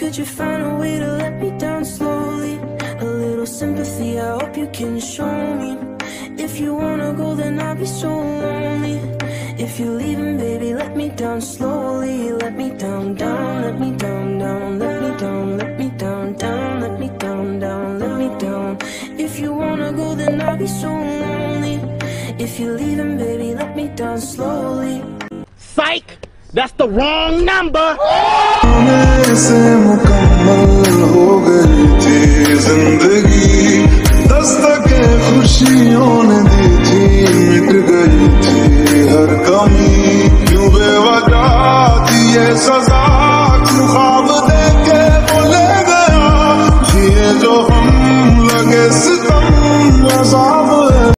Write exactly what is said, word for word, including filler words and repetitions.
Could you find a way to let me down slowly? A little sympathy, I hope you can show me. If you wanna go, then I'll be so lonely. If you're leaving, baby, let me down slowly. Let me down, down, let me down, down, let me down, let me down, down, let me down, down, let me down. If you wanna go, then I'll be so lonely. If you're leaving, baby, let me down slowly. Psych! That's the wrong number! से मुकम्मल हो गई थी जिंदगी, दस्तकें खुशियों ने दी थी, मिट गई थी हर कमी, क्यों बेवजह थी ये सजा।